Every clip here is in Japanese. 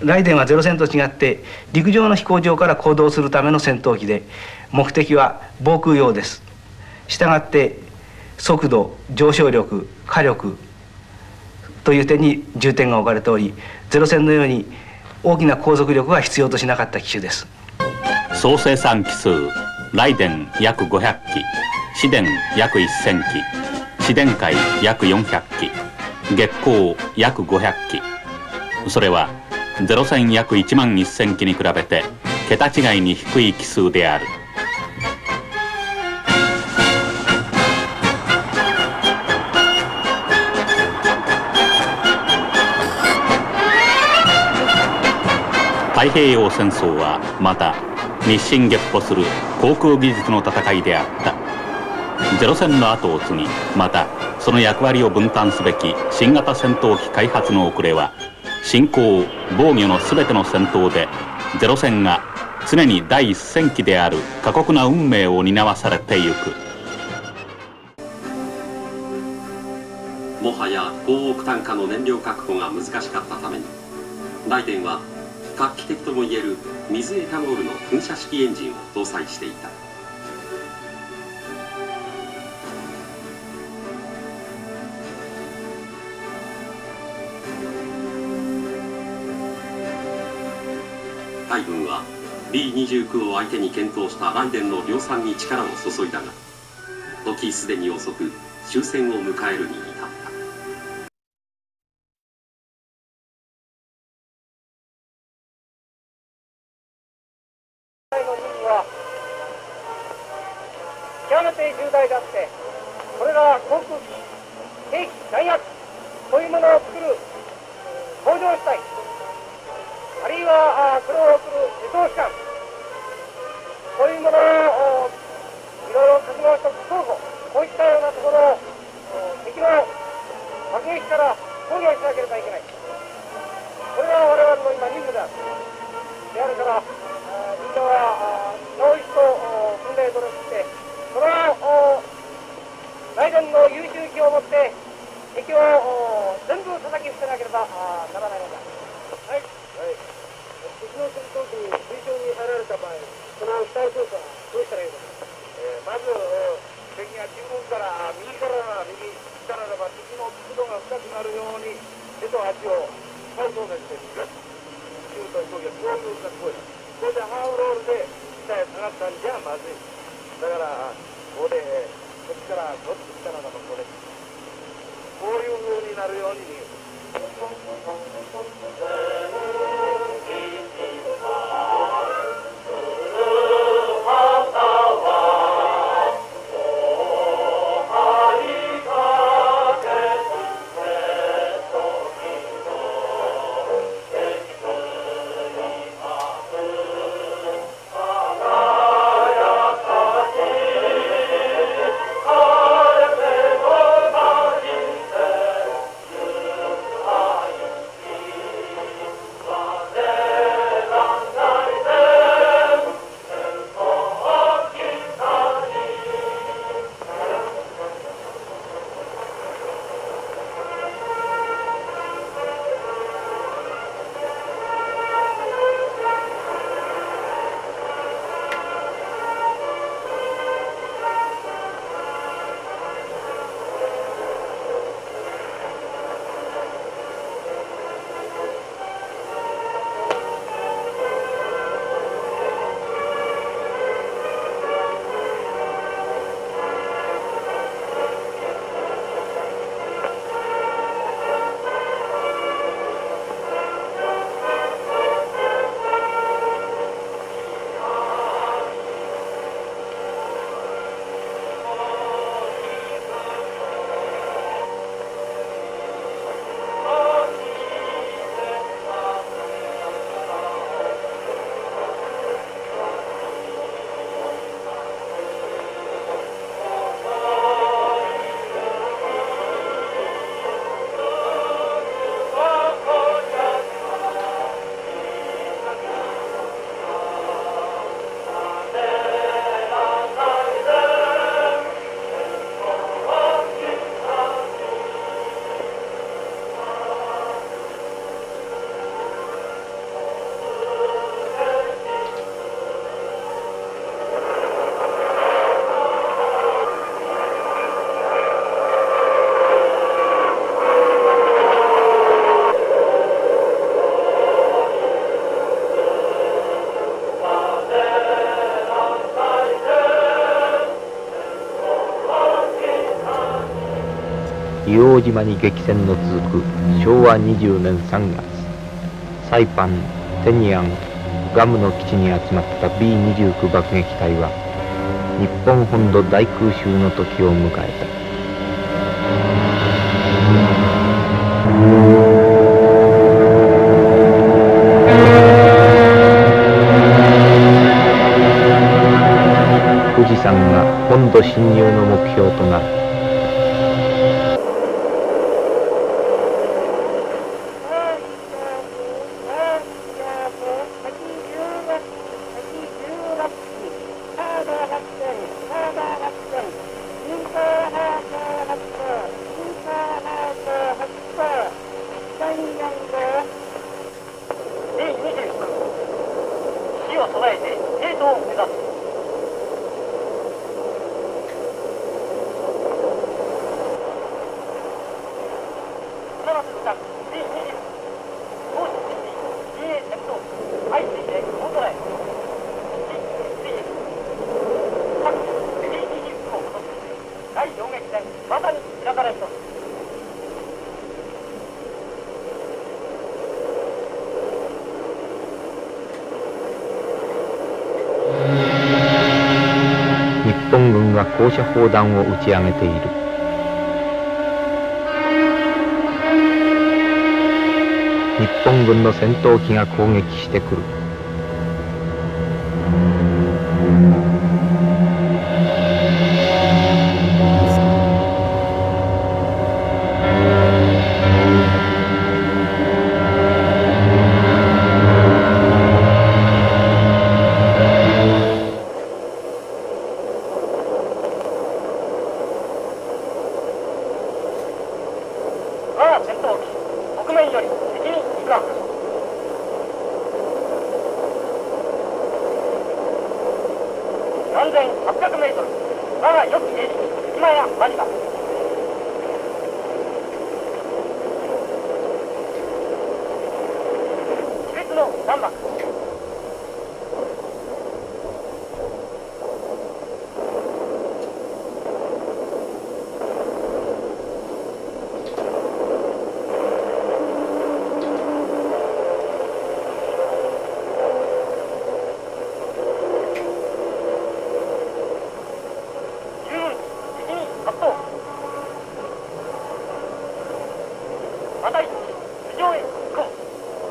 ライデンはゼロ戦と違って陸上の飛行場から行動するための戦闘機で、目的は防空用です。したがって速度、上昇力、火力という点に重点が置かれており、ゼロ戦のように大きな航続力は必要としなかった機種です。 総生産機数ライデン約500機、シデン約1000機、シデン海約400機、月光約500機。それはゼロ戦約1万1000機に比べて桁違いに低い機数である。太平洋戦争はまた日進月歩する航空技術の戦いであった。ゼロ戦の後を継ぎ、またその役割を分担すべき新型戦闘機開発の遅れは、侵攻防御の全ての戦闘でゼロ戦が常に第一線機である過酷な運命を担わされてゆく。 もはや高オクタン化の燃料確保が難しかったために、ライデンは画期的ともいえる水エタノールの噴射式エンジンを搭載していた。海軍は B29 を相手に検討したライデンの量産に力を注いだが、時すでに遅く終戦を迎えるに至った。 極めて重大であって、これら航空機、兵器、弾薬、そういうものを作る工場主体、あるいはそれを送る輸送機関、そういうものをいろいろ活動しておく倉庫、こういったようなところを敵の爆撃から攻撃しなければいけない。これが我々の今任務である。であるからみんなはもう一度訓練努力して、そのライデンの優秀機を持って敵を全部叩き伏せなければならないのだ。はい、敵の戦闘機に水上に入られた場合、その機体操作はどうしたらいいのか。まず敵が中央から右から右来たならば、敵の速度が深くなるように手と足を体操でしてグッシュート飛行機がこういうこういうこれでハーフロールで下へ下がったんじゃまずい。だからここでこっちからこっち来たならばこれこういう風になるように見える。 硫黄島に激戦の続く昭和20年3月、サイパン、テニアン、ガムの基地に集まった B29 爆撃隊は日本本土大空襲の時を迎えた。富士山が本土侵入の目標となる。 火を備えて抵当を目指す。 日本軍が高射砲弾を打ち上げている。日本軍の戦闘機が攻撃してくる。 戦闘機北面より敵に向かう。3800メートル、我が良き兵士今や間近。規律の弾幕。また一地上へ行こう。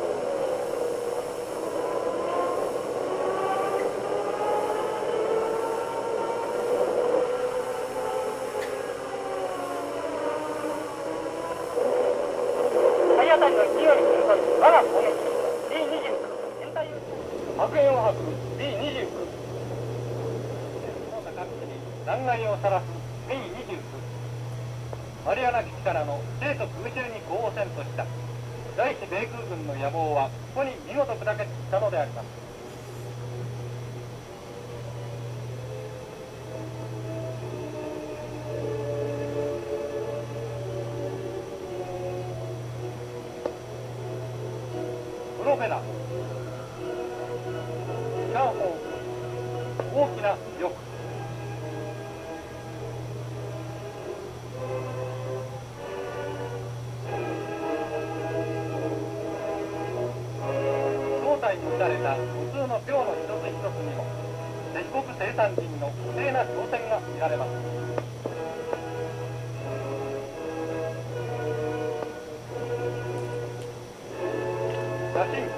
体当たりの勢いにすると我が攻撃 B29 全体爆煙を吐く B29 その他各地に残骸を晒す B29。マリアナ基地からの生と空中に降線とした第一米空軍の野望はここに見事砕けていったのであります。プロペラ、機関砲、大きな翼。に打たれた無数の標の一つ一つにも敵国生産人の不正な挑戦が見られます。写真、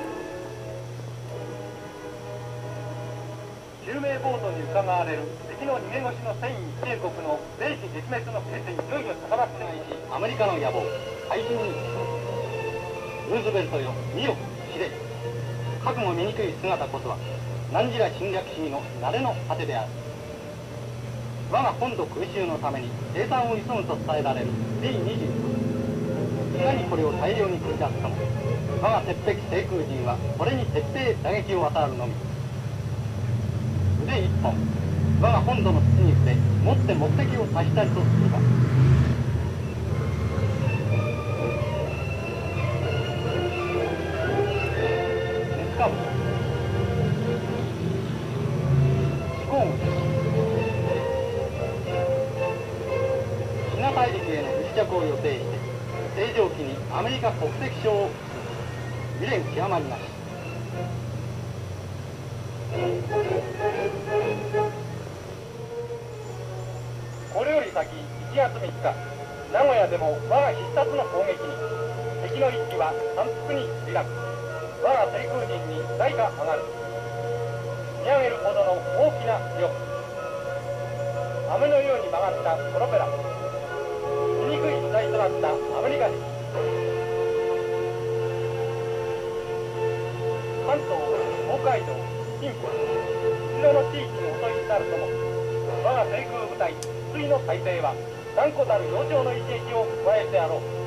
救命ボートに伺われる敵の逃げ腰の戦意帝国の米士撃滅の決意いよいよ高まってないし、アメリカの野望怪人にルーズベルトよ見よ知れ。覚悟醜い姿こそは何時ら侵略主義の慣れの果てである。我が本土空襲のために生産を急ぐと伝えられる B29。いかにこれを大量に繰り出すかも我が鉄壁制空陣はこれに徹底打撃を与えるのみ。腕一本我が本土の土に触れもって目的を達したりとするか。シナ大陸への着を予定して正常期にアメリカ国籍証を未練極まりなし。これより先1月3日名古屋でも我が必殺の攻撃に敵の一機は反復に墜落、我が低空陣に大が上がる。見上げるほどの大きな力、雨のように曲がったプロペラ、醜い時代となったアメリカ人。関東、東海道、近畿、後ろの地域に襲い至るとも、我が低空部隊、筒井の大勢は断固たる洋上の一撃を加えてあろう。